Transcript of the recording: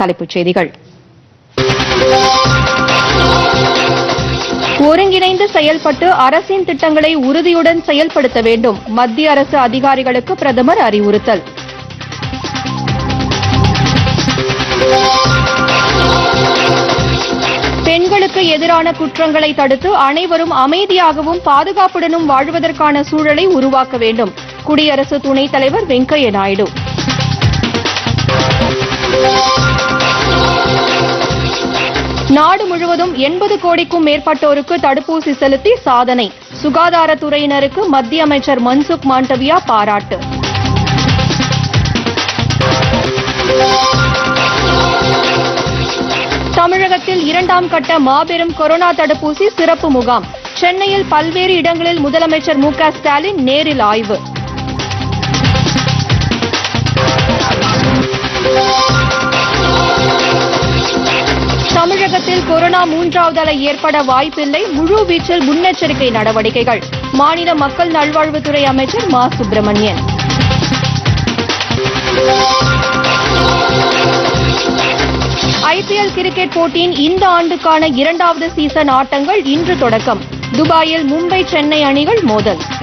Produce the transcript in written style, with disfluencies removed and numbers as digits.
தலைப்புச் செய்திகள். ஒருங்கிணைந்து செயல்பட்டு அரசின் திட்டங்களை உறுதியுடன் செயல்படுத்த வேண்டும். மத்திய அரசு அதிகாரிகளுக்கு பிரதமர் அறிவுறுத்தல். பெண்களுக்கு எதிரான குற்றங்களை தடுத்து அனைவரும் அமைதியாகவும் பாதுகாப்புடனும் வாழ்வதற்கான சூழலை உருவாக்க வேண்டும். குடியரசு துணைத் தலைவர் வெங்கையா நாயுடு. நாடு முழுவதும் 80 கோடிக்கும் மேற்பட்டோருக்கு தடுப்பூசி செலுத்தி சாதனை. சுகாதாரத்துறையினருக்கு மத்திய அமைச்சர் மன்சுக் மாண்டவியா பாராட்டு. தமிழகத்தில் 2ஆம் கட்ட மாபெரும் கொரோனா தடுப்பூசி சிறப்பு முகாம். சென்னையில் பல்வேறு இடங்களில் முதலமைச்சர் மு.க. ஸ்டாலின் நேரில் ஆய்வு. தமிழகத்தில் கொரோனா 3வது அலை ஏற்பட வாய்ப்பில்லை. முழுவீச்சில் முன்னெச்சரிக்கை நடவடிக்கைகள். மாநில மக்கள் நல்வாழ்வுத்துறை அமைச்சர் மா. சுப்பிரமணியன். IPL கிரிக்கெட் போட்டியின் இந்த ஆண்டுக்கான 2வது சீசன் ஆட்டங்கள் இன்று தொடக்கம். துபாயில் மும்பை சென்னை அணிகள் மோதல்.